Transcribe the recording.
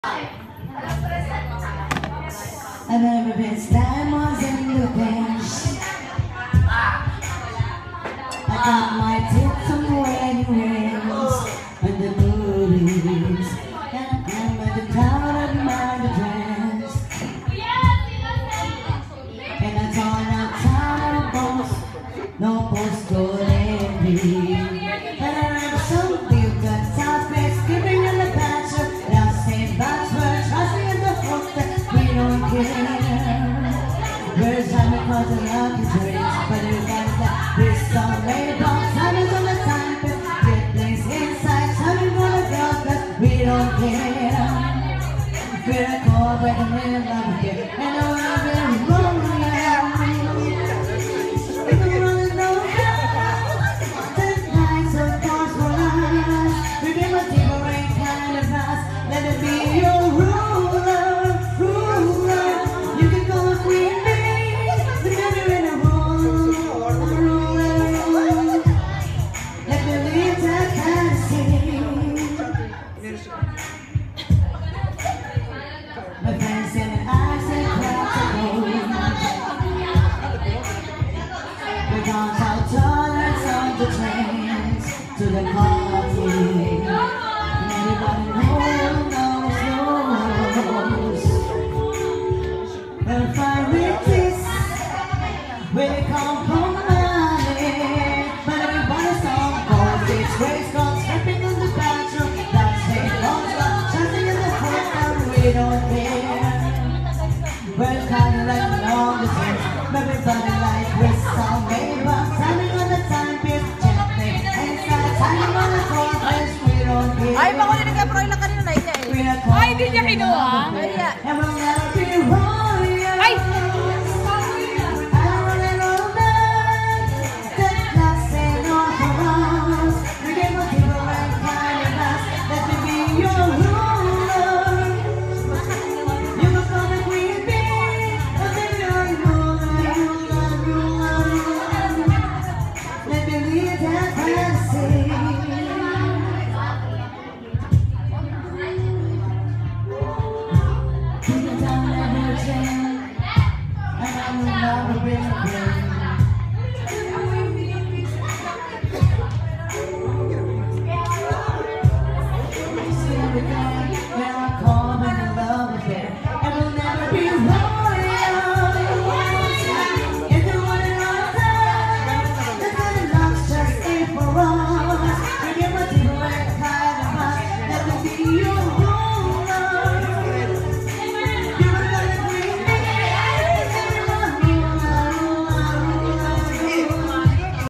I've never been diamonds in the bench. I got my tips on the wedding rings and the booties, and I'm at the crown of my dress. And I turn out town of bones, no postcode empty. And I remember something that sounds great, skipping in the pasture. Now same box where trusting in the hope that we don't care. We're trying to cause a lucky drinks, but it's like that this song made about time is on the time, but get things inside, time is gonna go, cause we don't care. We're a core where the middle of the day, and I wanna be rolling. Let it be your ruler, ruler. You can go with me, together in a ruler, ruler. Let me leave that fantasy. My friends said that I said crowds of gold. We're gonna tell toilets on the trains to the coffee. Everybody if I read this, we come from money, but everybody's on board. It's race guns stepping in the bathroom, that's it, guns got shouting in the front, and we don't care. We're kind of like the longest years, everybody like this song, made up, timing on the timepiece, jumping inside, timing on the progress, we don't care. Ay, bako din nagka-pro lang kanina na ina eh. Ay, hindi niya kinuha. Ay,